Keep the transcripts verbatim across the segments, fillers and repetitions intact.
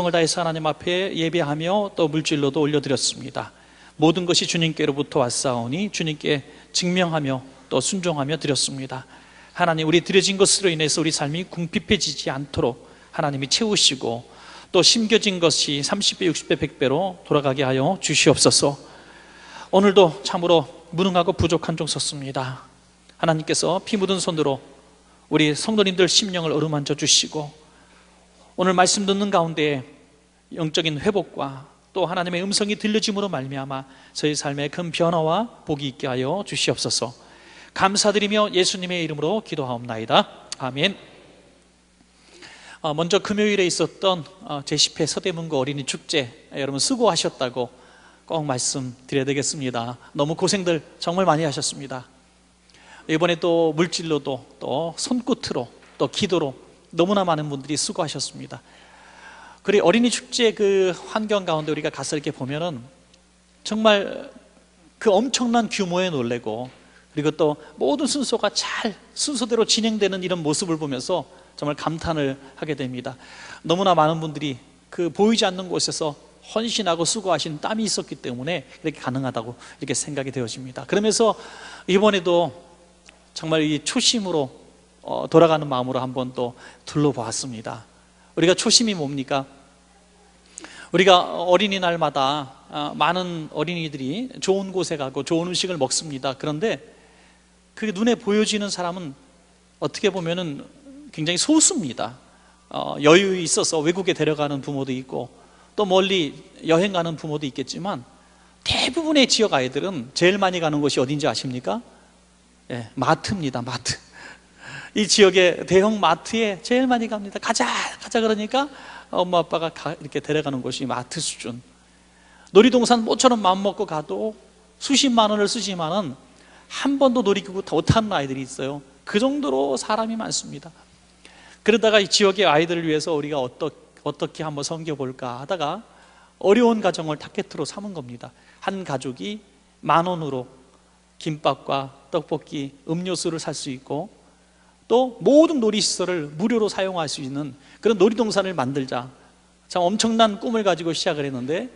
최선을 다해서 하나님 앞에 예배하며 또 물질로도 올려드렸습니다. 모든 것이 주님께로부터 왔사오니 주님께 증명하며 또 순종하며 드렸습니다. 하나님, 우리 드려진 것으로 인해서 우리 삶이 궁핍해지지 않도록 하나님이 채우시고 또 심겨진 것이 삼십 배, 육십 배, 백 배로 돌아가게 하여 주시옵소서. 오늘도 참으로 무능하고 부족한 종 섰습니다. 하나님께서 피 묻은 손으로 우리 성도님들 심령을 어루만져 주시고 오늘 말씀 듣는 가운데 영적인 회복과 또 하나님의 음성이 들려짐으로 말미암아 저희 삶에 큰 변화와 복이 있게 하여 주시옵소서. 감사드리며 예수님의 이름으로 기도하옵나이다. 아멘. 먼저 금요일에 있었던 제십 회 서대문구 어린이 축제, 여러분 수고하셨다고 꼭 말씀드려야 되겠습니다. 너무 고생들 정말 많이 하셨습니다. 이번에 또 물질로도 또 손끝으로 또 기도로 너무나 많은 분들이 수고하셨습니다. 그리고 어린이 축제 그 환경 가운데 우리가 가서 이렇게 보면은 정말 그 엄청난 규모에 놀래고, 그리고 또 모든 순서가 잘 순서대로 진행되는 이런 모습을 보면서 정말 감탄을 하게 됩니다. 너무나 많은 분들이 그 보이지 않는 곳에서 헌신하고 수고하신 땀이 있었기 때문에 이렇게 가능하다고 이렇게 생각이 되어집니다. 그러면서 이번에도 정말 이 초심으로 돌아가는 마음으로 한번 또 둘러보았습니다. 우리가 초심이 뭡니까? 우리가 어린이날마다 많은 어린이들이 좋은 곳에 가고 좋은 음식을 먹습니다. 그런데 그게 눈에 보여지는 사람은 어떻게 보면은 굉장히 소수입니다. 어, 여유 있어서 외국에 데려가는 부모도 있고 또 멀리 여행 가는 부모도 있겠지만 대부분의 지역 아이들은 제일 많이 가는 곳이 어딘지 아십니까? 예, 마트입니다. 마트. 이 지역의 대형 마트에 제일 많이 갑니다. 가자 가자 그러니까 엄마 아빠가 가, 이렇게 데려가는 곳이 마트 수준. 놀이동산 모처럼 마음먹고 가도 수십만 원을 쓰지만은 한 번도 놀이기구 못 타는 아이들이 있어요. 그 정도로 사람이 많습니다. 그러다가 이 지역의 아이들을 위해서 우리가 어떠, 어떻게 한번 섬겨볼까 하다가 어려운 가정을 타겟으로 삼은 겁니다. 한 가족이 만 원으로 김밥과 떡볶이, 음료수를 살 수 있고 또 모든 놀이시설을 무료로 사용할 수 있는 그런 놀이동산을 만들자. 참 엄청난 꿈을 가지고 시작을 했는데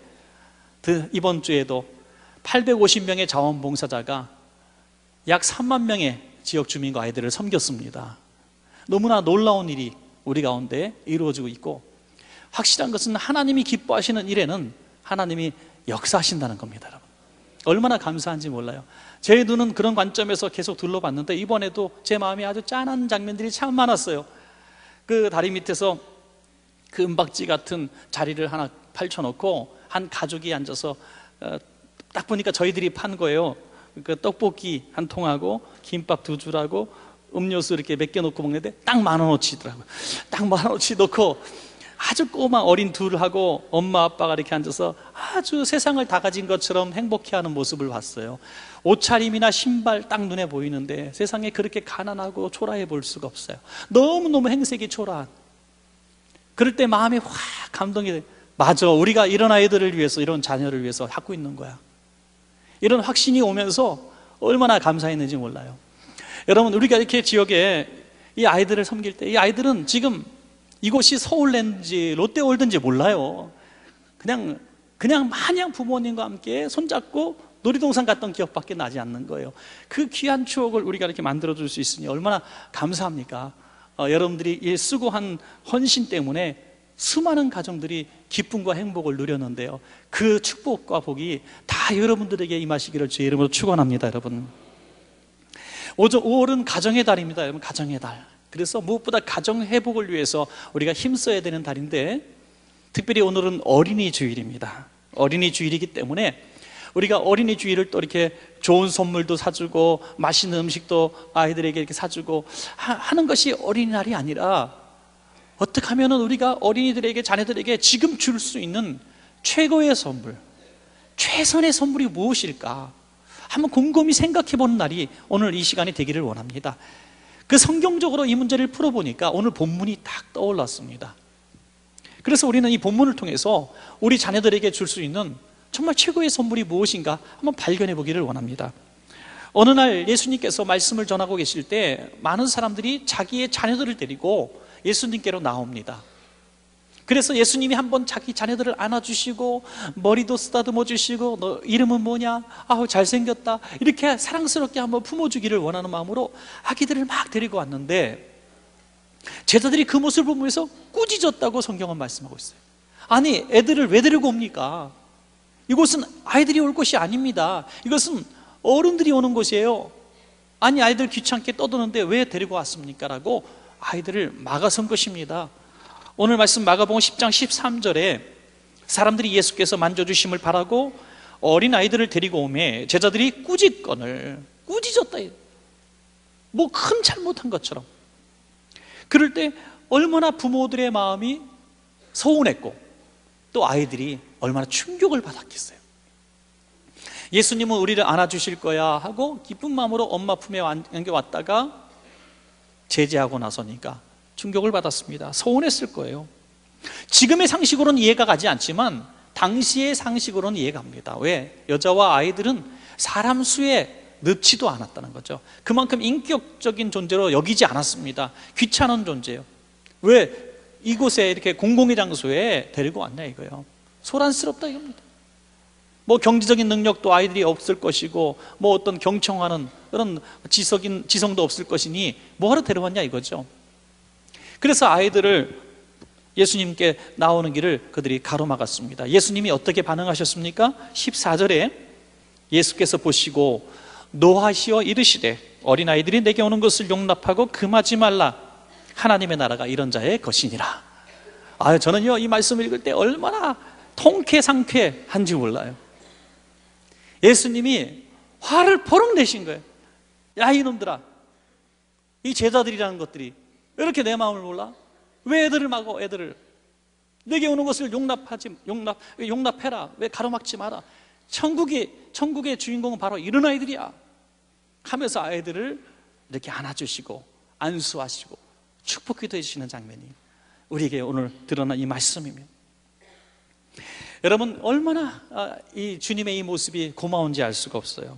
이번 주에도 팔백오십 명의 자원봉사자가 약 삼만 명의 지역 주민과 아이들을 섬겼습니다. 너무나 놀라운 일이 우리 가운데 이루어지고 있고, 확실한 것은 하나님이 기뻐하시는 일에는 하나님이 역사하신다는 겁니다. 여러분, 얼마나 감사한지 몰라요. 제 눈은 그런 관점에서 계속 둘러봤는데 이번에도 제 마음이 아주 짠한 장면들이 참 많았어요. 그 다리 밑에서 그 은박지 같은 자리를 하나 펼쳐놓고 한 가족이 앉아서 딱 보니까 저희들이 판 거예요. 그 떡볶이 한 통하고 김밥 두 줄하고 음료수 이렇게 몇 개 넣고 먹는데 딱 만 원어치더라고요. 딱 만 원어치 넣고 아주 꼬마 어린 둘하고 엄마 아빠가 이렇게 앉아서 아주 세상을 다 가진 것처럼 행복해하는 모습을 봤어요. 옷차림이나 신발 딱 눈에 보이는데 세상에 그렇게 가난하고 초라해 볼 수가 없어요. 너무너무 행색이 초라한. 그럴 때 마음이 확 감동이 돼요. 맞아, 우리가 이런 아이들을 위해서, 이런 자녀를 위해서 하고 있는 거야. 이런 확신이 오면서 얼마나 감사했는지 몰라요. 여러분, 우리가 이렇게 지역에 이 아이들을 섬길 때 이 아이들은 지금 이곳이 서울랜드인지 롯데월드인지 몰라요. 그냥 그냥 마냥 부모님과 함께 손잡고 놀이동산 갔던 기억밖에 나지 않는 거예요. 그 귀한 추억을 우리가 이렇게 만들어줄 수 있으니 얼마나 감사합니까? 어, 여러분들이 이 수고한 헌신 때문에 수많은 가정들이 기쁨과 행복을 누렸는데요, 그 축복과 복이 다 여러분들에게 임하시기를 주의 이름으로 축원합니다. 여러분, 오월은 가정의 달입니다. 여러분, 가정의 달. 그래서 무엇보다 가정 회복을 위해서 우리가 힘써야 되는 달인데, 특별히 오늘은 어린이 주일입니다. 어린이 주일이기 때문에 우리가 어린이 주일을 또 이렇게 좋은 선물도 사주고 맛있는 음식도 아이들에게 이렇게 사주고 하는 것이 어린이날이 아니라, 어떻게 하면 우리가 어린이들에게, 자녀들에게 지금 줄 수 있는 최고의 선물, 최선의 선물이 무엇일까 한번 곰곰이 생각해 보는 날이 오늘 이 시간이 되기를 원합니다. 그 성경적으로 이 문제를 풀어보니까 오늘 본문이 딱 떠올랐습니다. 그래서 우리는 이 본문을 통해서 우리 자녀들에게 줄 수 있는 정말 최고의 선물이 무엇인가 한번 발견해 보기를 원합니다. 어느 날 예수님께서 말씀을 전하고 계실 때 많은 사람들이 자기의 자녀들을 데리고 예수님께로 나옵니다. 그래서 예수님이 한번 자기 자녀들을 안아주시고 머리도 쓰다듬어 주시고 너 이름은 뭐냐? 아우 잘생겼다, 이렇게 사랑스럽게 한번 품어주기를 원하는 마음으로 아기들을 막 데리고 왔는데 제자들이 그 모습을 보면서 꾸짖었다고 성경은 말씀하고 있어요. 아니 애들을 왜 데리고 옵니까? 이곳은 아이들이 올 곳이 아닙니다. 이것은 어른들이 오는 곳이에요. 아니 아이들 귀찮게 떠드는데 왜 데리고 왔습니까? 라고 아이들을 막아선 것입니다. 오늘 말씀 마가복음 십 장 십삼 절에 사람들이 예수께서 만져주심을 바라고 어린 아이들을 데리고 오매 제자들이 꾸짖건을, 꾸짖었다, 뭐 큰 잘못한 것처럼. 그럴 때 얼마나 부모들의 마음이 서운했고 또 아이들이 얼마나 충격을 받았겠어요. 예수님은 우리를 안아주실 거야 하고 기쁜 마음으로 엄마 품에 안겨왔다가 제지하고 나서니까 충격을 받았습니다. 서운했을 거예요. 지금의 상식으로는 이해가 가지 않지만 당시의 상식으로는 이해가 갑니다. 왜? 여자와 아이들은 사람 수에 넣지도 않았다는 거죠. 그만큼 인격적인 존재로 여기지 않았습니다. 귀찮은 존재예요. 왜 이곳에 이렇게 공공의 장소에 데리고 왔냐 이거예요. 소란스럽다 이겁니다. 뭐 경제적인 능력도 아이들이 없을 것이고 뭐 어떤 경청하는 그런 지성인, 지성도 없을 것이니 뭐하러 데려왔냐 이거죠. 그래서 아이들을 예수님께 나오는 길을 그들이 가로막았습니다. 예수님이 어떻게 반응하셨습니까? 십사 절에 예수께서 보시고 노하시어 이르시되 어린아이들이 내게 오는 것을 용납하고 금하지 말라. 하나님의 나라가 이런 자의 것이니라. 아, 저는요 이 말씀을 읽을 때 얼마나 통쾌상쾌한지 몰라요. 예수님이 화를 버럭 내신 거예요. 야 이놈들아, 이 제자들이라는 것들이 왜 이렇게 내 마음을 몰라? 왜 애들을 막어? 애들을 내게 오는 것을 용납하지 용납 용납해라. 왜 가로막지 마라. 천국의 천국의 주인공은 바로 이런 아이들이야 하면서 아이들을 이렇게 안아주시고 안수하시고 축복기도 해주시는 장면이 우리에게 오늘 드러난 이 말씀입니다. 여러분 얼마나 이 주님의 이 모습이 고마운지 알 수가 없어요.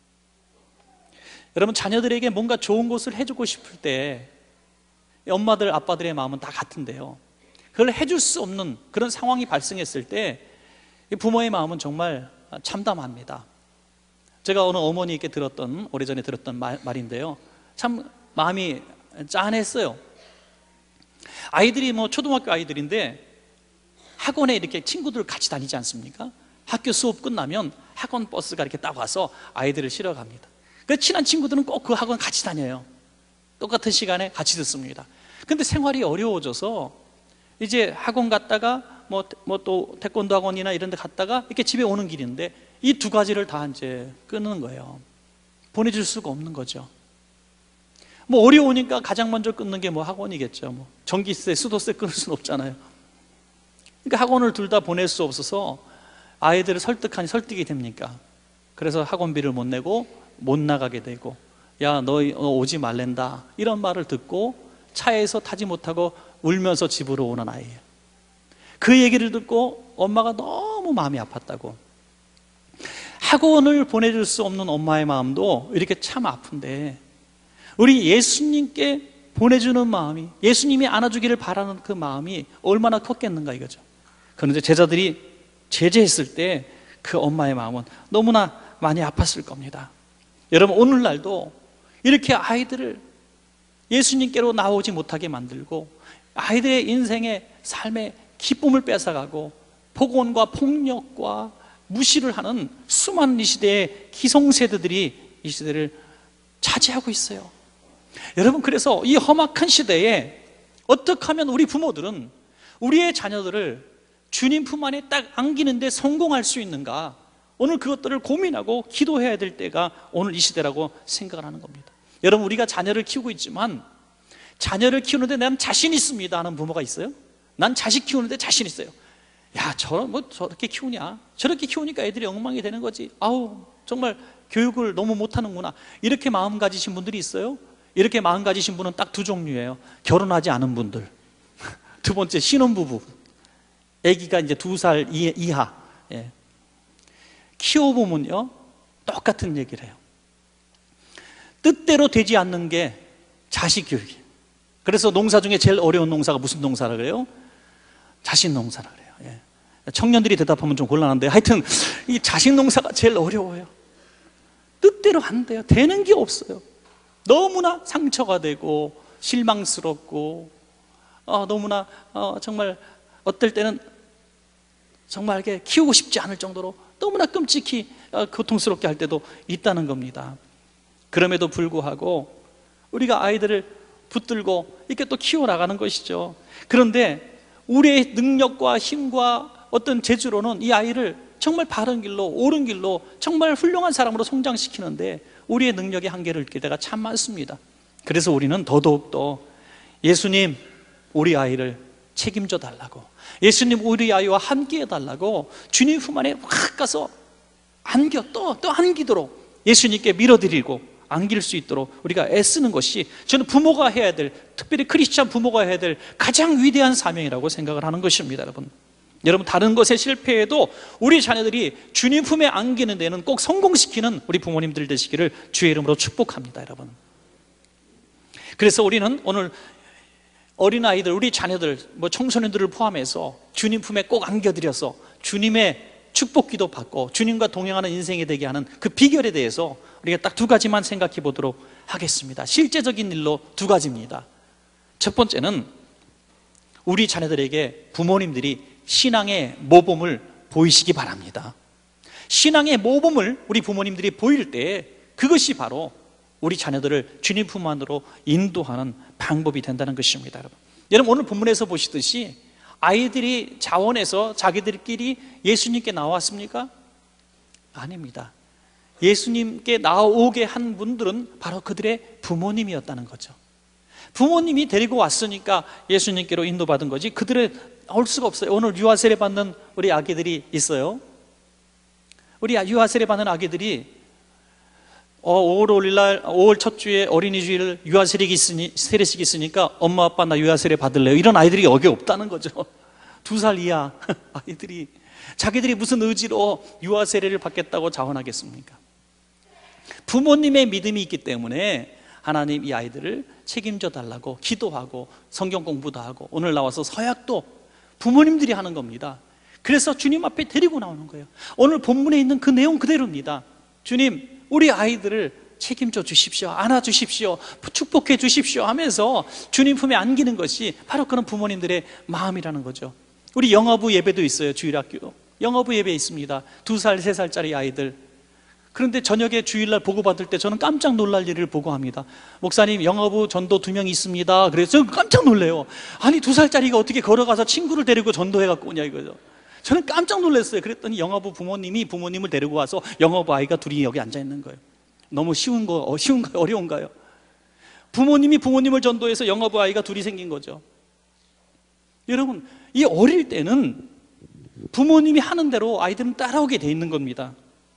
여러분 자녀들에게 뭔가 좋은 것을 해주고 싶을 때 엄마들 아빠들의 마음은 다 같은데요, 그걸 해줄 수 없는 그런 상황이 발생했을 때 부모의 마음은 정말 참담합니다. 제가 어느 어머니께 들었던, 오래전에 들었던 말, 말인데요 참 마음이 짠했어요. 아이들이 뭐 초등학교 아이들인데 학원에 이렇게 친구들 같이 다니지 않습니까? 학교 수업 끝나면 학원 버스가 이렇게 딱 와서 아이들을 실어 갑니다. 그 친한 친구들은 꼭 그 학원 같이 다녀요. 똑같은 시간에 같이 듣습니다. 근데 생활이 어려워져서 이제 학원 갔다가 뭐 뭐 또 태권도 학원이나 이런 데 갔다가 이렇게 집에 오는 길인데 이 두 가지를 다 이제 끊는 거예요. 보내줄 수가 없는 거죠. 뭐 어려우니까 가장 먼저 끊는 게 뭐 학원이겠죠. 뭐 전기세, 수도세 끊을 수는 없잖아요. 그러니까 학원을 둘 다 보낼 수 없어서 아이들을 설득하니 설득이 됩니까? 그래서 학원비를 못 내고 못 나가게 되고, 야 너 오지 말랜다 이런 말을 듣고 차에서 타지 못하고 울면서 집으로 오는 아이예요. 그 얘기를 듣고 엄마가 너무 마음이 아팠다고. 학원을 보내줄 수 없는 엄마의 마음도 이렇게 참 아픈데 우리 예수님께 보내주는 마음이, 예수님이 안아주기를 바라는 그 마음이 얼마나 컸겠는가 이거죠. 그런데 제자들이 제재했을 때 그 엄마의 마음은 너무나 많이 아팠을 겁니다. 여러분 오늘날도 이렇게 아이들을 예수님께로 나오지 못하게 만들고 아이들의 인생의 삶의 기쁨을 뺏어가고 폭언과 폭력과 무시를 하는 수많은 이 시대의 기성세대들이 이 시대를 차지하고 있어요. 여러분 그래서 이 험악한 시대에 어떻게 하면 우리 부모들은 우리의 자녀들을 주님 품 안에 딱 안기는 데 성공할 수 있는가, 오늘 그것들을 고민하고 기도해야 될 때가 오늘 이 시대라고 생각을 하는 겁니다. 여러분 우리가 자녀를 키우고 있지만 자녀를 키우는데 난 자신 있습니다 하는 부모가 있어요? 난 자식 키우는데 자신 있어요. 야 저런 뭐 저렇게 키우냐, 저렇게 키우니까 애들이 엉망이 되는 거지, 아우 정말 교육을 너무 못하는구나, 이렇게 마음 가지신 분들이 있어요. 이렇게 마음 가지신 분은 딱 두 종류예요. 결혼하지 않은 분들, 두 번째 신혼부부, 아기가 이제 두 살 이하. 예. 키워보면요 똑같은 얘기를 해요. 뜻대로 되지 않는 게 자식 교육이에요. 그래서 농사 중에 제일 어려운 농사가 무슨 농사라 그래요? 자식 농사라 그래요. 예. 청년들이 대답하면 좀 곤란한데 하여튼 이 자식 농사가 제일 어려워요. 뜻대로 안 돼요. 되는 게 없어요. 너무나 상처가 되고 실망스럽고 어, 너무나 어, 정말 어떨 때는 정말 이렇게 키우고 싶지 않을 정도로 너무나 끔찍히 어, 고통스럽게 할 때도 있다는 겁니다. 그럼에도 불구하고 우리가 아이들을 붙들고 이렇게 또 키워나가는 것이죠. 그런데 우리의 능력과 힘과 어떤 재주로는 이 아이를 정말 바른 길로, 옳은 길로 정말 훌륭한 사람으로 성장시키는데 우리의 능력의 한계를 느낄 때가 참 많습니다. 그래서 우리는 더더욱더 예수님, 우리 아이를 책임져 달라고, 예수님 우리 아이와 함께 해달라고 주님 품 안에 확 가서 안겨, 또, 또 안기도록 예수님께 밀어드리고 안길 수 있도록 우리가 애쓰는 것이 저는 부모가 해야 될, 특별히 크리스찬 부모가 해야 될 가장 위대한 사명이라고 생각을 하는 것입니다. 여러분, 여러분 다른 것에 실패해도 우리 자녀들이 주님 품에 안기는 데는 꼭 성공시키는 우리 부모님들 되시기를 주의 이름으로 축복합니다. 여러분, 그래서 우리는 오늘 어린아이들, 우리 자녀들, 뭐 청소년들을 포함해서 주님 품에 꼭 안겨드려서 주님의 축복기도 받고 주님과 동행하는 인생이 되게 하는 그 비결에 대해서 우리가 딱 두 가지만 생각해 보도록 하겠습니다. 실제적인 일로 두 가지입니다. 첫 번째는 우리 자녀들에게 부모님들이 신앙의 모범을 보이시기 바랍니다. 신앙의 모범을 우리 부모님들이 보일 때 그것이 바로 우리 자녀들을 주님 품 안으로 인도하는 방법이 된다는 것입니다. 여러분, 여러분 오늘 본문에서 보시듯이 아이들이 자원해서 자기들끼리 예수님께 나왔습니까? 아닙니다. 예수님께 나오게 한 분들은 바로 그들의 부모님이었다는 거죠. 부모님이 데리고 왔으니까 예수님께로 인도받은 거지 그들의 올 수가 없어요. 오늘 유아 세례 받는 우리 아기들이 있어요. 우리 유아 세례 받는 아기들이 어, 오월 오일날 오월 첫 주에 어린이 주일 유아 세례기 있으니, 세례식이 있으니까 엄마 아빠 나 유아 세례 받을래요. 이런 아이들이 여기 없다는 거죠. 두 살 이하 아이들이 자기들이 무슨 의지로 유아 세례를 받겠다고 자원하겠습니까? 부모님의 믿음이 있기 때문에 하나님 이 아이들을 책임져 달라고 기도하고 성경 공부도 하고 오늘 나와서 서약도 부모님들이 하는 겁니다. 그래서 주님 앞에 데리고 나오는 거예요. 오늘 본문에 있는 그 내용 그대로입니다. 주님, 우리 아이들을 책임져 주십시오, 안아주십시오, 축복해 주십시오 하면서 주님 품에 안기는 것이 바로 그런 부모님들의 마음이라는 거죠. 우리 영어부 예배도 있어요. 주일학교 영어부 예배 있습니다. 두 살, 세 살짜리 아이들. 그런데 저녁에 주일날 보고받을 때 저는 깜짝 놀랄 일을 보고합니다. 목사님, 영어부 전도 두 명 있습니다. 그래서 저는 깜짝 놀래요. 아니 두 살짜리가 어떻게 걸어가서 친구를 데리고 전도해갖고 오냐 이거죠. 저는 깜짝 놀랐어요. 그랬더니 영어부 부모님이 부모님을 데리고 와서 영어부 아이가 둘이 여기 앉아 있는 거예요. 너무 쉬운 거, 어, 쉬운가요? 어려운가요? 부모님이 부모님을 전도해서 영어부 아이가 둘이 생긴 거죠. 여러분, 이 어릴 때는 부모님이 하는 대로 아이들은 따라오게 돼 있는 겁니다.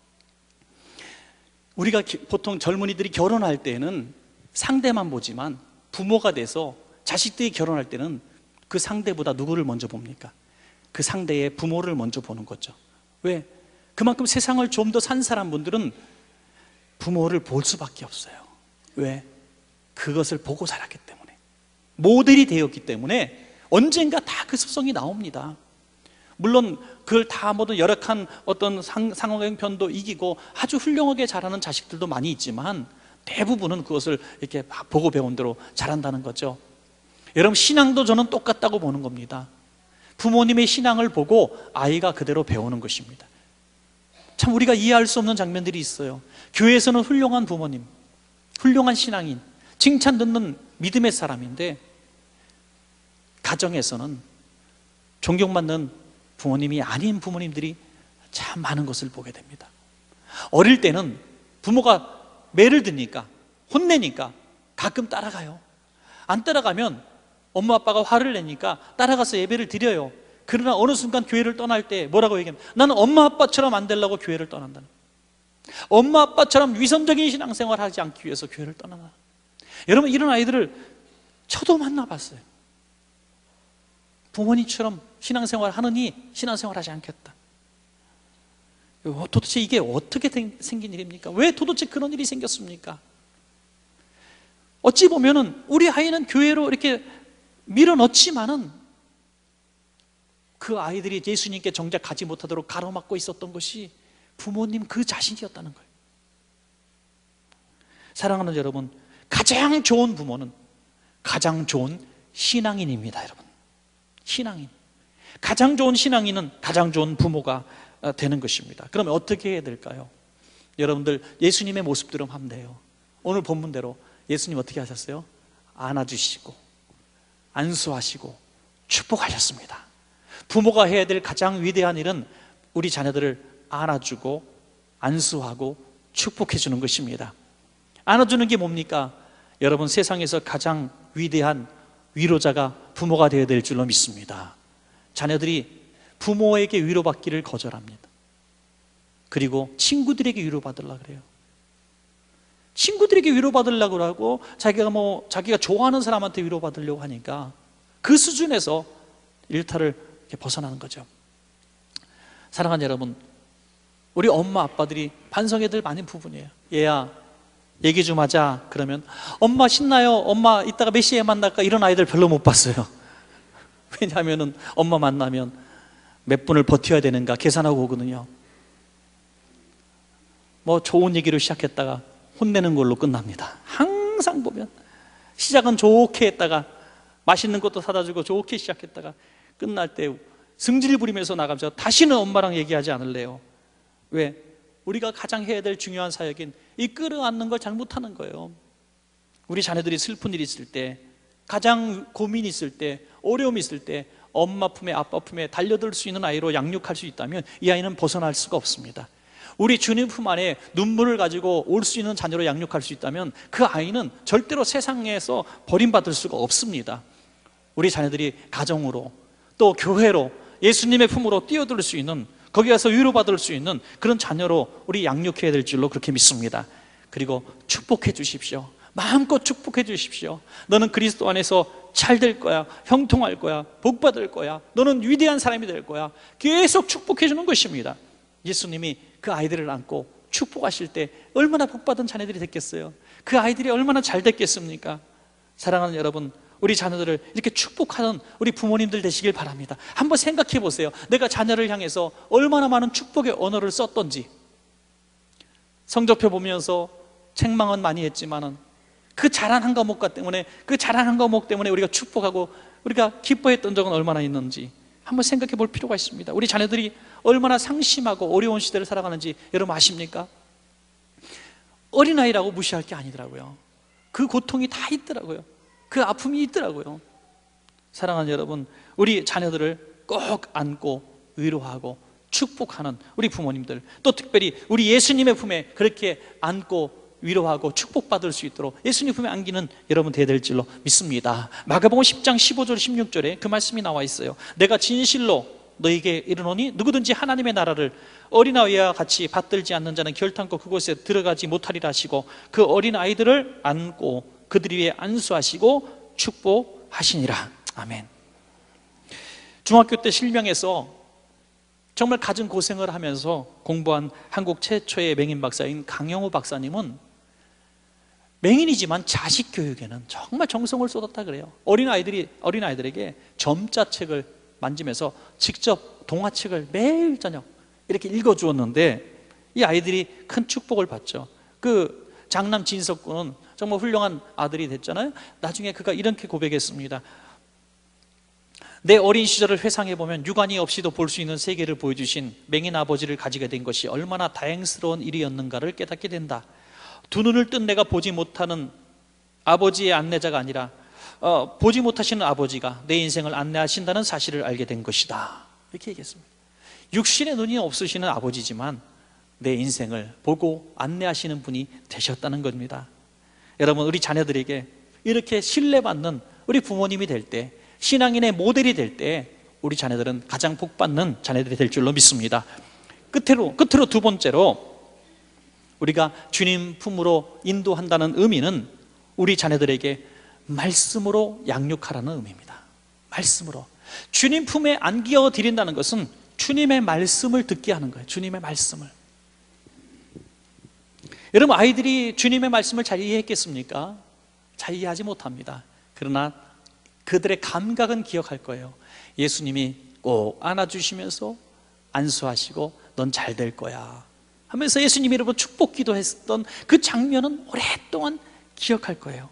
우리가 보통 젊은이들이 결혼할 때는 상대만 보지만 부모가 돼서 자식들이 결혼할 때는 그 상대보다 누구를 먼저 봅니까? 그 상대의 부모를 먼저 보는 거죠. 왜? 그만큼 세상을 좀 더 산 사람분들은 부모를 볼 수밖에 없어요. 왜? 그것을 보고 살았기 때문에, 모델이 되었기 때문에 언젠가 다 그 습성이 나옵니다. 물론 그걸 다 모든 열악한 어떤 상, 상황형편도 이기고 아주 훌륭하게 자라는 자식들도 많이 있지만 대부분은 그것을 이렇게 보고 배운 대로 자란다는 거죠. 여러분, 신앙도 저는 똑같다고 보는 겁니다. 부모님의 신앙을 보고 아이가 그대로 배우는 것입니다. 참 우리가 이해할 수 없는 장면들이 있어요. 교회에서는 훌륭한 부모님, 훌륭한 신앙인, 칭찬 듣는 믿음의 사람인데 가정에서는 존경받는 부모님이 아닌 부모님들이 참 많은 것을 보게 됩니다. 어릴 때는 부모가 매를 드니까, 혼내니까 가끔 따라가요. 안 따라가면 엄마 아빠가 화를 내니까 따라가서 예배를 드려요. 그러나 어느 순간 교회를 떠날 때 뭐라고 얘기하면, 나는 엄마 아빠처럼 안 되려고 교회를 떠난다는, 엄마 아빠처럼 위선적인 신앙생활을 하지 않기 위해서 교회를 떠난다. 여러분, 이런 아이들을 저도 만나봤어요. 부모님처럼 신앙생활 하느니 신앙생활 하지 않겠다. 도대체 이게 어떻게 생긴 일입니까? 왜 도대체 그런 일이 생겼습니까? 어찌 보면은 우리 아이는 교회로 이렇게 밀어넣지만은 그 아이들이 예수님께 정작 가지 못하도록 가로막고 있었던 것이 부모님 그 자신이었다는 거예요. 사랑하는 여러분, 가장 좋은 부모는 가장 좋은 신앙인입니다. 여러분, 신앙인, 가장 좋은 신앙인은 가장 좋은 부모가 되는 것입니다. 그러면 어떻게 해야 될까요? 여러분들 예수님의 모습대로 하면 돼요. 오늘 본문대로 예수님 어떻게 하셨어요? 안아주시고 안수하시고 축복하셨습니다. 부모가 해야 될 가장 위대한 일은 우리 자녀들을 안아주고 안수하고 축복해 주는 것입니다. 안아주는 게 뭡니까? 여러분, 세상에서 가장 위대한 위로자가 부모가 되어야 될 줄로 믿습니다. 자녀들이 부모에게 위로받기를 거절합니다. 그리고 친구들에게 위로받으려고 그래요. 친구들에게 위로받으려고 하고 자기가 뭐 자기가 좋아하는 사람한테 위로받으려고 하니까 그 수준에서 일탈을 이렇게 벗어나는 거죠. 사랑하는 여러분, 우리 엄마 아빠들이 반성해야 될 많은 부분이에요. 얘야, 얘기 좀 하자. 그러면 엄마 신나요? 엄마 이따가 몇 시에 만날까? 이런 아이들 별로 못 봤어요. 왜냐하면 엄마 만나면 몇 분을 버텨야 되는가 계산하고 오거든요. 뭐 좋은 얘기로 시작했다가 혼내는 걸로 끝납니다. 항상 보면 시작은 좋게 했다가 맛있는 것도 사다 주고 좋게 시작했다가 끝날 때 승질 부리면서 나가면서 다시는 엄마랑 얘기하지 않을래요. 왜? 우리가 가장 해야 될 중요한 사역인 이 끌어안는 걸 잘못하는 거예요. 우리 자녀들이 슬픈 일이 있을 때, 가장 고민이 있을 때, 어려움이 있을 때 엄마 품에 아빠 품에 달려들 수 있는 아이로 양육할 수 있다면 이 아이는 벗어날 수가 없습니다. 우리 주님 품 안에 눈물을 가지고 올 수 있는 자녀로 양육할 수 있다면 그 아이는 절대로 세상에서 버림받을 수가 없습니다. 우리 자녀들이 가정으로 또 교회로 예수님의 품으로 뛰어들 수 있는, 거기 가서 위로받을 수 있는 그런 자녀로 우리 양육해야 될 줄로 그렇게 믿습니다. 그리고 축복해 주십시오. 마음껏 축복해 주십시오. 너는 그리스도 안에서 잘 될 거야, 형통할 거야, 복 받을 거야, 너는 위대한 사람이 될 거야. 계속 축복해 주는 것입니다. 예수님이 그 아이들을 안고 축복하실 때 얼마나 복받은 자녀들이 됐겠어요? 그 아이들이 얼마나 잘 됐겠습니까? 사랑하는 여러분, 우리 자녀들을 이렇게 축복하는 우리 부모님들 되시길 바랍니다. 한번 생각해 보세요. 내가 자녀를 향해서 얼마나 많은 축복의 언어를 썼던지. 성적표 보면서 책망은 많이 했지만은 그 잘한 한 과목 때문에 그 잘한 한 과목 때문에 우리가 축복하고 우리가 기뻐했던 적은 얼마나 있는지 한번 생각해 볼 필요가 있습니다. 우리 자녀들이 얼마나 상심하고 어려운 시대를 살아가는지 여러분 아십니까? 어린아이라고 무시할 게 아니더라고요. 그 고통이 다 있더라고요. 그 아픔이 있더라고요. 사랑하는 여러분, 우리 자녀들을 꼭 안고 위로하고 축복하는 우리 부모님들, 또 특별히 우리 예수님의 품에 그렇게 안고 위로하고 축복받을 수 있도록 예수님 품에 안기는 여러분 되어야 될 줄로 믿습니다. 마가복음 십 장 십오 절 십육 절에 그 말씀이 나와 있어요. 내가 진실로 너에게 이르노니 누구든지 하나님의 나라를 어린아이와 같이 받들지 않는 자는 결탄코 그곳에 들어가지 못하리라 하시고, 그 어린아이들을 안고 그들 위에 안수하시고 축복하시니라. 아멘. 중학교 때 실명에서 정말 갖은 고생을 하면서 공부한 한국 최초의 맹인 박사인 강영호 박사님은 맹인이지만 자식 교육에는 정말 정성을 쏟았다 그래요. 어린아이들이, 어린아이들에게 점자책을 만지면서 직접 동화책을 매일 저녁 이렇게 읽어주었는데 이 아이들이 큰 축복을 받죠. 그 장남 진석군은 정말 훌륭한 아들이 됐잖아요. 나중에 그가 이렇게 고백했습니다. 내 어린 시절을 회상해보면 육안이 없이도 볼 수 있는 세계를 보여주신 맹인 아버지를 가지게 된 것이 얼마나 다행스러운 일이었는가를 깨닫게 된다. 두 눈을 뜬 내가 보지 못하는 아버지의 안내자가 아니라 어, 보지 못하시는 아버지가 내 인생을 안내하신다는 사실을 알게 된 것이다. 이렇게 얘기했습니다. 육신의 눈이 없으시는 아버지지만 내 인생을 보고 안내하시는 분이 되셨다는 겁니다. 여러분, 우리 자녀들에게 이렇게 신뢰받는 우리 부모님이 될 때, 신앙인의 모델이 될 때 우리 자녀들은 가장 복받는 자녀들이 될 줄로 믿습니다. 끝으로, 끝으로 두 번째로 우리가 주님 품으로 인도한다는 의미는 우리 자녀들에게 말씀으로 양육하라는 의미입니다. 말씀으로. 주님 품에 안겨 드린다는 것은 주님의 말씀을 듣게 하는 거예요. 주님의 말씀을. 여러분, 아이들이 주님의 말씀을 잘 이해했겠습니까? 잘 이해하지 못합니다. 그러나 그들의 감각은 기억할 거예요. 예수님이 꼭 안아주시면서 안수하시고 넌 잘 될 거야 하면서 예수님이 여러분 축복 기도했던 그 장면은 오랫동안 기억할 거예요.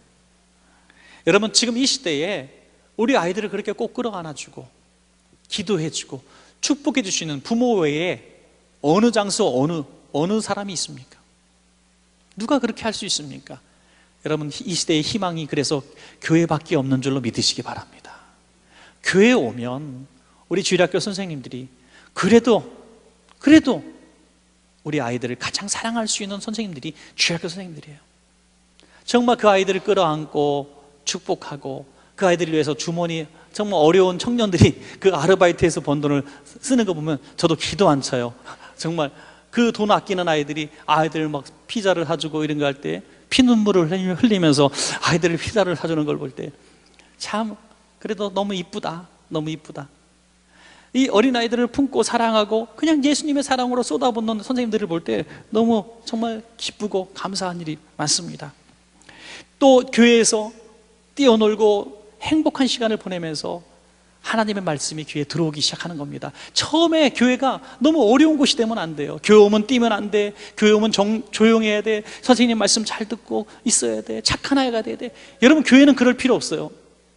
여러분 지금 이 시대에 우리 아이들을 그렇게 꼭 끌어 안아주고 기도해주고 축복해 줄 수 있는 부모 외에 어느 장소 어느 어느 사람이 있습니까? 누가 그렇게 할 수 있습니까? 여러분 이 시대의 희망이 그래서 교회밖에 없는 줄로 믿으시기 바랍니다. 교회에 오면 우리 주일학교 선생님들이 그래도 그래도 우리 아이들을 가장 사랑할 수 있는 선생님들이 주일학교 선생님들이에요. 정말 그 아이들을 끌어안고 축복하고 그 아이들을 위해서 주머니 정말 어려운 청년들이 그 아르바이트에서 번 돈을 쓰는 거 보면 저도 기도 안 차요. 정말 그 돈 아끼는 아이들이 아이들 막 피자를 사주고 이런 거 할 때 피눈물을 흘리면서 아이들을 피자를 사주는 걸 볼 때 참 그래도 너무 이쁘다 너무 이쁘다. 이 어린아이들을 품고 사랑하고 그냥 예수님의 사랑으로 쏟아붓는 선생님들을 볼 때 너무 정말 기쁘고 감사한 일이 많습니다. 또 교회에서 뛰어놀고 행복한 시간을 보내면서 하나님의 말씀이 귀에 들어오기 시작하는 겁니다. 처음에 교회가 너무 어려운 곳이 되면 안 돼요. 교회 오면 뛰면 안 돼. 교회 오면 정, 조용해야 돼. 선생님 말씀 잘 듣고 있어야 돼. 착한 아이가 돼야 돼. 여러분 교회는 그럴 필요 없어요.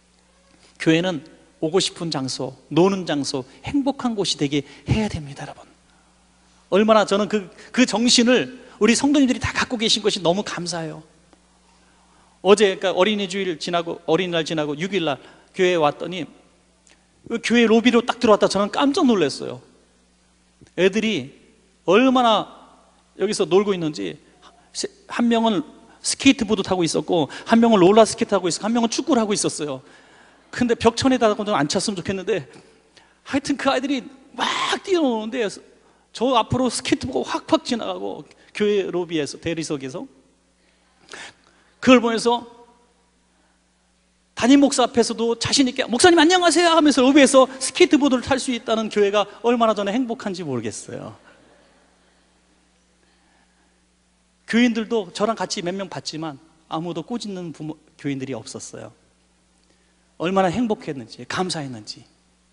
교회는 오고 싶은 장소, 노는 장소, 행복한 곳이 되게 해야 됩니다. 여러분 얼마나 저는 그, 그 정신을 우리 성도님들이 다 갖고 계신 것이 너무 감사해요. 어제 그러니까 어린이 주일 지나고 어린이날 지나고 육 일날 교회에 왔더니 그 교회 로비로 딱 들어왔다 저는 깜짝 놀랐어요. 애들이 얼마나 여기서 놀고 있는지 한 명은 스케이트보드 타고 있었고 한 명은 롤러 스케이트 하고 있었고 한 명은 축구를 하고 있었어요. 근데 벽천에다가 좀 안 찼으면 좋겠는데 하여튼 그 아이들이 막 뛰어노는데 저 앞으로 스케이트 보고 확확 지나가고 교회 로비에서 대리석에서 그걸 보면서 담임 목사 앞에서도 자신 있게 목사님 안녕하세요 하면서 로비에서 스케이트보드를 탈 수 있다는 교회가 얼마나 저는 행복한지 모르겠어요. 교인들도 저랑 같이 몇 명 봤지만 아무도 꼬집는 부모, 교인들이 없었어요. 얼마나 행복했는지 감사했는지.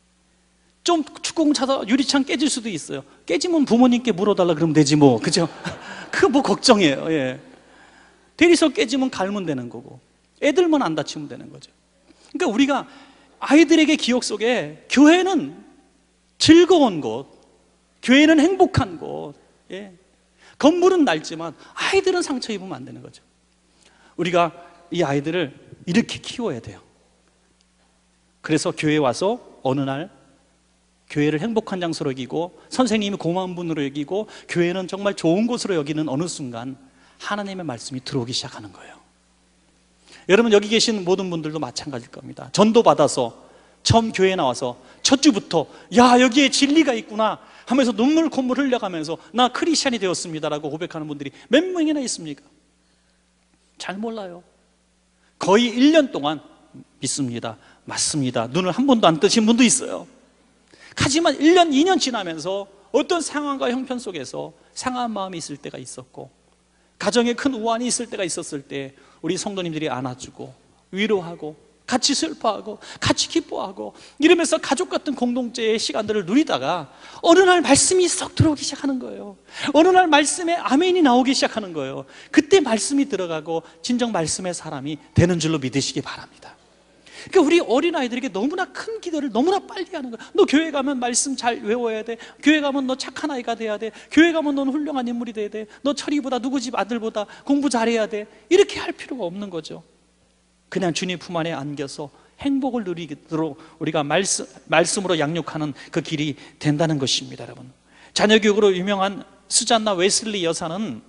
좀 축구공 차서 유리창 깨질 수도 있어요. 깨지면 부모님께 물어달라 그러면 되지 뭐 그죠? 그거 뭐 걱정이에요. 예. 대리석 깨지면 갈면 되는 거고 애들만 안 다치면 되는 거죠. 그러니까 우리가 아이들에게 기억 속에 교회는 즐거운 곳, 교회는 행복한 곳, 예. 건물은 낡지만 아이들은 상처 입으면 안 되는 거죠. 우리가 이 아이들을 이렇게 키워야 돼요. 그래서 교회에 와서 어느 날 교회를 행복한 장소로 여기고 선생님이 고마운 분으로 여기고 교회는 정말 좋은 곳으로 여기는 어느 순간 하나님의 말씀이 들어오기 시작하는 거예요. 여러분 여기 계신 모든 분들도 마찬가지일 겁니다. 전도 받아서 처음 교회에 나와서 첫 주부터 야 여기에 진리가 있구나 하면서 눈물 콧물 흘려가면서 나 크리스찬이 되었습니다라고 고백하는 분들이 몇 명이나 있습니까? 잘 몰라요. 거의 일 년 동안 믿습니다, 맞습니다, 눈을 한 번도 안 뜨신 분도 있어요. 하지만 일 년, 이 년 지나면서 어떤 상황과 형편 속에서 상한 마음이 있을 때가 있었고 가정에 큰 우환이 있을 때가 있었을 때 우리 성도님들이 안아주고 위로하고 같이 슬퍼하고 같이 기뻐하고 이러면서 가족 같은 공동체의 시간들을 누리다가 어느 날 말씀이 썩 들어오기 시작하는 거예요. 어느 날 말씀에 아멘이 나오기 시작하는 거예요. 그때 말씀이 들어가고 진정 말씀의 사람이 되는 줄로 믿으시기 바랍니다. 그러니까 우리 어린아이들에게 너무나 큰 기도를 너무나 빨리 하는 거야. 너 교회 가면 말씀 잘 외워야 돼. 교회 가면 너 착한 아이가 돼야 돼. 교회 가면 너는 훌륭한 인물이 돼야 돼. 너 철이보다 누구 집 아들보다 공부 잘해야 돼. 이렇게 할 필요가 없는 거죠. 그냥 주님 품 안에 안겨서 행복을 누리도록 우리가 말씀, 말씀으로 양육하는 그 길이 된다는 것입니다. 여러분 자녀 교육으로 유명한 수잔나 웨슬리 여사는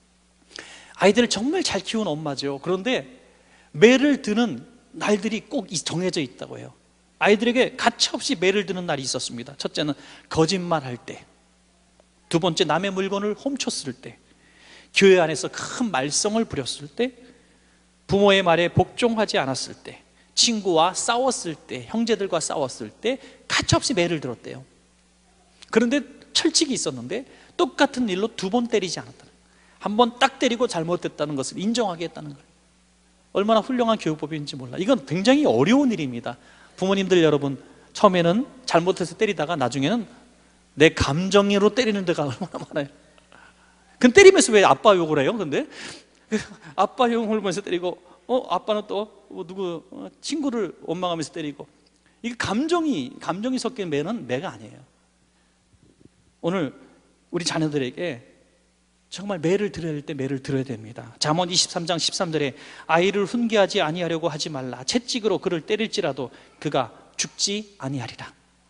아이들을 정말 잘 키운 엄마죠. 그런데 매를 드는 날들이 꼭 정해져 있다고 해요. 아이들에게 가차없이 매를 드는 날이 있었습니다. 첫째는 거짓말할 때, 두 번째 남의 물건을 훔쳤을 때, 교회 안에서 큰 말썽을 부렸을 때, 부모의 말에 복종하지 않았을 때, 친구와 싸웠을 때, 형제들과 싸웠을 때 가차없이 매를 들었대요. 그런데 철칙이 있었는데 똑같은 일로 두 번 때리지 않았다는, 한 번 딱 때리고 잘못됐다는 것을 인정하게 했다는 거예요. 얼마나 훌륭한 교육법인지 몰라. 이건 굉장히 어려운 일입니다. 부모님들 여러분 처음에는 잘못해서 때리다가 나중에는 내 감정으로 때리는 데가 얼마나 많아요. 근데 때리면서 왜 아빠 욕을 해요? 근데 아빠 욕을 하면서 때리고, 어 아빠는 또 누구 친구를 원망하면서 때리고, 이게 감정이 감정이 섞인 매는 매가 아니에요. 오늘 우리 자녀들에게 정말 매를 들어야 할 때 매를 들어야 됩니다. 잠언 이십삼 장 십삼 절에 아이를 훈계하지 아니하려고 하지 말라. 채찍으로 그를 때릴지라도 그가 죽지 아니하리라.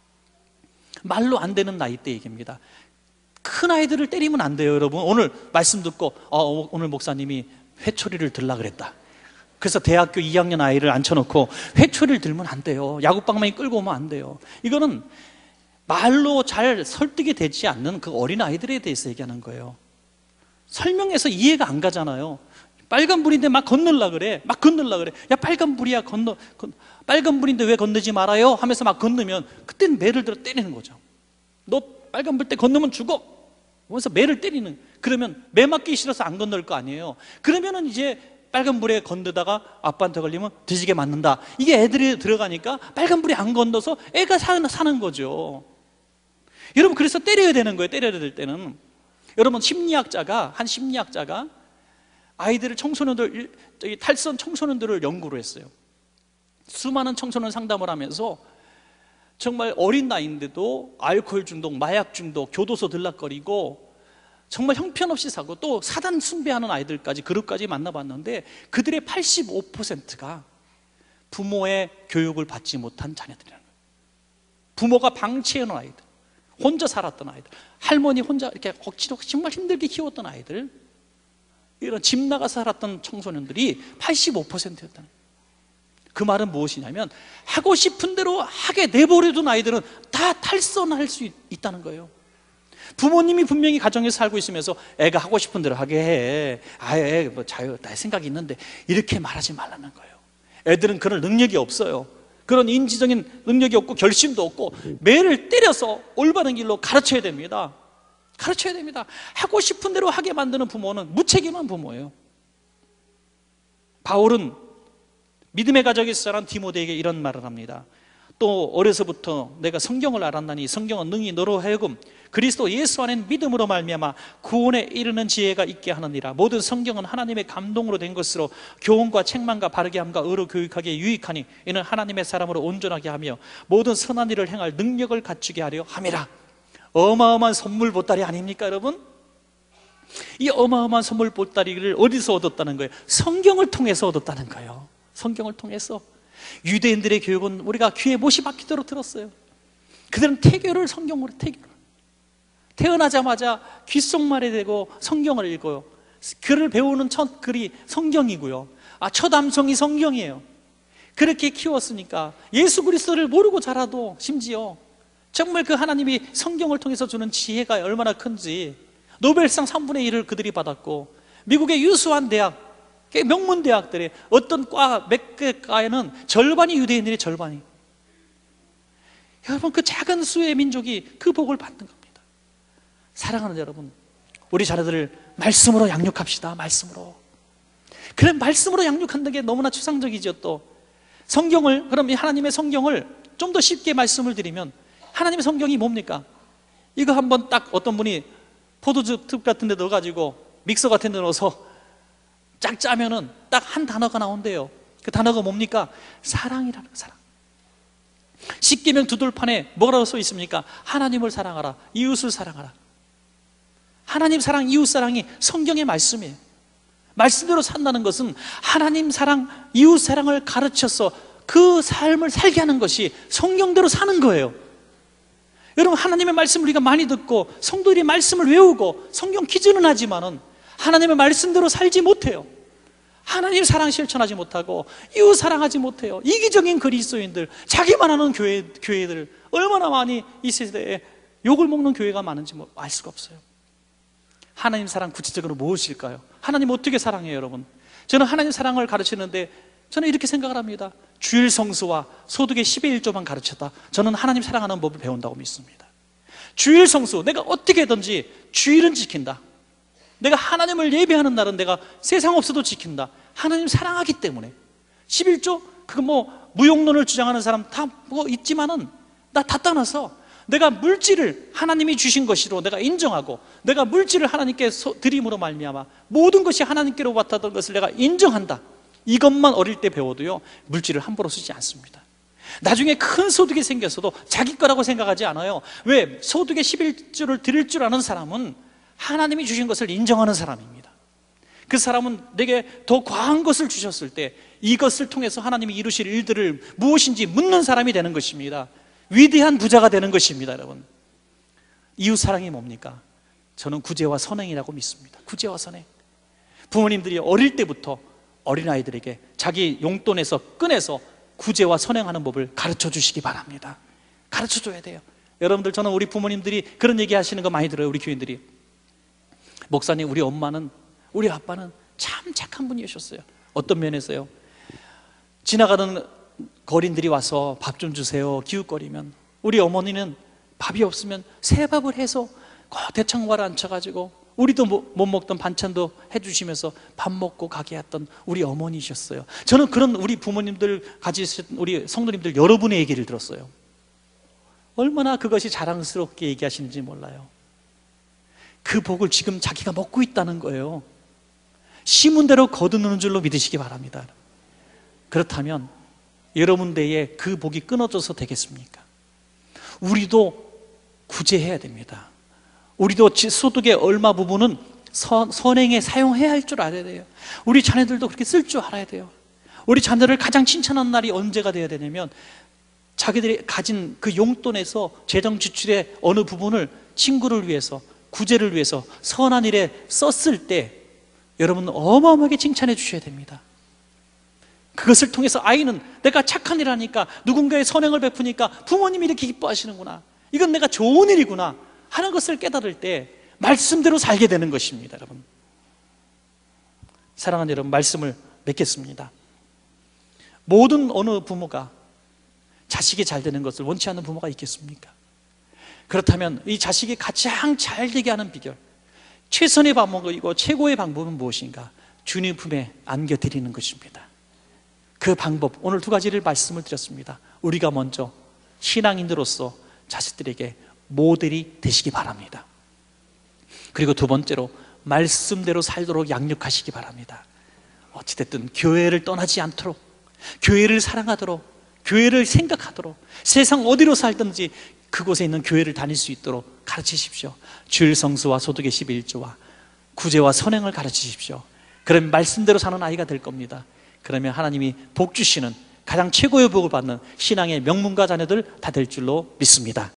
말로 안 되는 나이 때 얘기입니다. 큰 아이들을 때리면 안 돼요, 여러분. 오늘 말씀 듣고 어, 오늘 목사님이 회초리를 들라 그랬다. 그래서 대학교 이 학년 아이를 앉혀놓고 회초리를 들면 안 돼요. 야구방망이 끌고 오면 안 돼요. 이거는 말로 잘 설득이 되지 않는 그 어린 아이들에 대해서 얘기하는 거예요. 설명해서 이해가 안 가잖아요. 빨간불인데 막 건널라 그래. 막 건널라 그래. 야, 빨간불이야. 건너, 건, 빨간불인데 왜 건너지 말아요? 하면서 막 건너면 그때는 매를 들어 때리는 거죠. 너 빨간불 때 건너면 죽어. 그래서 매를 때리는. 그러면 매 맞기 싫어서 안 건널 거 아니에요. 그러면은 이제 빨간불에 건너다가 아빠한테 걸리면 뒤지게 맞는다. 이게 애들이 들어가니까 빨간불이 안 건너서 애가 사는, 사는 거죠. 여러분, 그래서 때려야 되는 거예요. 때려야 될 때는. 여러분, 심리학자가 한 심리학자가 아이들을 청소년들 저기 탈선 청소년들을 연구를 했어요. 수많은 청소년 상담을 하면서 정말 어린 나이인데도 알코올 중독, 마약 중독, 교도소 들락거리고 정말 형편없이 사고 또 사단 숭배하는 아이들까지 그룹까지 만나봤는데 그들의 팔십오 퍼센트가 부모의 교육을 받지 못한 자녀들이라는 거예요. 부모가 방치해놓은 아이들, 혼자 살았던 아이들, 할머니 혼자 이렇게 억지로 정말 힘들게 키웠던 아이들, 이런 집 나가서 살았던 청소년들이 팔십오 퍼센트였다는 거예요. 그 말은 무엇이냐면 하고 싶은 대로 하게 내버려둔 아이들은 다 탈선할 수 있다는 거예요. 부모님이 분명히 가정에서 살고 있으면서 애가 하고 싶은 대로 하게 해. 아예 뭐 자유, 나의 생각이 있는데 이렇게 말하지 말라는 거예요. 애들은 그런 능력이 없어요. 그런 인지적인 능력이 없고 결심도 없고 매를 때려서 올바른 길로 가르쳐야 됩니다. 가르쳐야 됩니다. 하고 싶은 대로 하게 만드는 부모는 무책임한 부모예요. 바울은 믿음의 가정에서 자란 디모데에게 이런 말을 합니다. 또 어려서부터 내가 성경을 알았나니 성경은 능히 너로 하여금 그리스도 예수 안에 믿음으로 말미암아 구원에 이르는 지혜가 있게 하느니라. 모든 성경은 하나님의 감동으로 된 것으로 교훈과 책망과 바르게 함과 의로 교육하기에 유익하니 이는 하나님의 사람으로 온전하게 하며 모든 선한 일을 행할 능력을 갖추게 하려 함이라. 어마어마한 선물 보따리 아닙니까, 여러분? 이 어마어마한 선물 보따리를 어디서 얻었다는 거예요? 성경을 통해서 얻었다는 거예요. 성경을 통해서. 유대인들의 교육은 우리가 귀에 못이 박히도록 들었어요. 그들은 태교를 성경으로, 태교를 태어나자마자 귓속말이 되고 성경을 읽어요. 글을 배우는 첫 글이 성경이고요. 아, 첫 암송이 성경이에요. 그렇게 키웠으니까 예수 그리스도를 모르고 자라도 심지어 정말 그 하나님이 성경을 통해서 주는 지혜가 얼마나 큰지 노벨상 삼분의 일을 그들이 받았고, 미국의 유수한 대학, 명문 대학들의 어떤 과, 몇 개 과에는 절반이 유대인들이 절반이. 여러분, 그 작은 수의 민족이 그 복을 받는 겁니다. 사랑하는 여러분, 우리 자녀들을 말씀으로 양육합시다. 말씀으로. 그래, 말씀으로 양육한다는 게 너무나 추상적이죠. 또 성경을, 그럼 이 하나님의 성경을 좀 더 쉽게 말씀을 드리면, 하나님의 성경이 뭡니까? 이거 한번 딱 어떤 분이 포도즙 같은 데 넣어가지고 믹서 같은 데 넣어서 쫙 짜면은 딱 한 단어가 나온대요. 그 단어가 뭡니까? 사랑이라는 거, 사랑. 십계명 두 돌판에 뭐라고 써 있습니까? 하나님을 사랑하라, 이웃을 사랑하라. 하나님 사랑, 이웃 사랑이 성경의 말씀이에요. 말씀대로 산다는 것은 하나님 사랑, 이웃 사랑을 가르쳐서 그 삶을 살게 하는 것이 성경대로 사는 거예요. 여러분, 하나님의 말씀을 우리가 많이 듣고 성도들이 말씀을 외우고 성경 기준은 하지만은 하나님의 말씀대로 살지 못해요. 하나님 사랑 실천하지 못하고 이웃 사랑하지 못해요. 이기적인 그리스도인들, 자기만 하는 교회, 교회들 얼마나 많이 이 세대에 욕을 먹는 교회가 많은지 뭐 알 수가 없어요. 하나님 사랑 구체적으로 무엇일까요? 하나님 어떻게 사랑해요, 여러분? 저는 하나님 사랑을 가르치는데 저는 이렇게 생각을 합니다. 주일 성수와 소득의 십의 일조만 가르쳤다. 저는 하나님 사랑하는 법을 배운다고 믿습니다. 주일 성수, 내가 어떻게든지 주일은 지킨다. 내가 하나님을 예배하는 날은 내가 세상 없어도 지킨다. 하나님 사랑하기 때문에. 십일조, 그거 뭐 무용론을 주장하는 사람 다 뭐 있지만은 나 다 떠나서 내가 물질을 하나님이 주신 것으로 내가 인정하고, 내가 물질을 하나님께 드림으로 말미암아 모든 것이 하나님께로 받았던 것을 내가 인정한다, 이것만 어릴 때 배워도요, 물질을 함부로 쓰지 않습니다. 나중에 큰 소득이 생겼어도 자기 거라고 생각하지 않아요. 왜? 소득의 십일조를 드릴 줄 아는 사람은 하나님이 주신 것을 인정하는 사람입니다. 그 사람은 내게 더 과한 것을 주셨을 때 이것을 통해서 하나님이 이루실 일들을 무엇인지 묻는 사람이 되는 것입니다. 위대한 부자가 되는 것입니다. 여러분, 이웃사랑이 뭡니까? 저는 구제와 선행이라고 믿습니다. 구제와 선행. 부모님들이 어릴 때부터 어린아이들에게 자기 용돈에서 꺼내서 구제와 선행하는 법을 가르쳐 주시기 바랍니다. 가르쳐 줘야 돼요. 여러분들, 저는 우리 부모님들이 그런 얘기 하시는 거 많이 들어요. 우리 교인들이, 목사님, 우리 엄마는, 우리 아빠는 참 착한 분이셨어요. 어떤 면에서요? 지나가는 거린들이 와서 밥 좀 주세요 기웃거리면, 우리 어머니는 밥이 없으면 새밥을 해서 대창과를 앉혀가지고 우리도 못 먹던 반찬도 해주시면서 밥 먹고 가게 했던 우리 어머니셨어요. 저는 그런 우리 부모님들 가지신 우리 성도님들 여러분의 얘기를 들었어요. 얼마나 그것이 자랑스럽게 얘기하시는지 몰라요. 그 복을 지금 자기가 먹고 있다는 거예요. 심은 대로 거두는 줄로 믿으시기 바랍니다. 그렇다면 여러분 대에 그 복이 끊어져서 되겠습니까? 우리도 구제해야 됩니다. 우리도 소득의 얼마 부분은 선, 선행에 사용해야 할 줄 알아야 돼요. 우리 자녀들도 그렇게 쓸 줄 알아야 돼요. 우리 자녀를 가장 칭찬하는 날이 언제가 되어야 되냐면, 자기들이 가진 그 용돈에서 재정 지출의 어느 부분을 친구를 위해서, 구제를 위해서 선한 일에 썼을 때 여러분 어마어마하게 칭찬해 주셔야 됩니다. 그것을 통해서 아이는 내가 착한 일 하니까, 누군가의 선행을 베푸니까 부모님이 이렇게 기뻐하시는구나, 이건 내가 좋은 일이구나 하는 것을 깨달을 때 말씀대로 살게 되는 것입니다. 여러분, 사랑하는 여러분, 말씀을 맺겠습니다. 모든 어느 부모가 자식이 잘 되는 것을 원치 않는 부모가 있겠습니까? 그렇다면 이 자식이 가장 잘 되게 하는 비결, 최선의 방법이고 최고의 방법은 무엇인가? 주님 품에 안겨드리는 것입니다. 그 방법, 오늘 두 가지를 말씀을 드렸습니다. 우리가 먼저 신앙인으로서 자식들에게 모델이 되시기 바랍니다. 그리고 두 번째로 말씀대로 살도록 양육하시기 바랍니다. 어찌됐든 교회를 떠나지 않도록, 교회를 사랑하도록, 교회를 생각하도록, 세상 어디로 살든지 그곳에 있는 교회를 다닐 수 있도록 가르치십시오. 주일 성수와 소득의 십일조와 구제와 선행을 가르치십시오. 그러면 말씀대로 사는 아이가 될 겁니다. 그러면 하나님이 복 주시는 가장 최고의 복을 받는 신앙의 명문가 자녀들 다 될 줄로 믿습니다.